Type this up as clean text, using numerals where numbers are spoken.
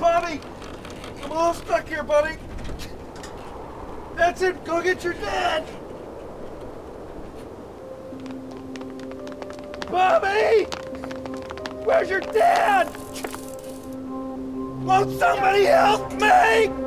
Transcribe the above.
Bobby! I'm a little stuck here, buddy. That's it. Go get your dad. Bobby! Where's your dad? Won't somebody help me?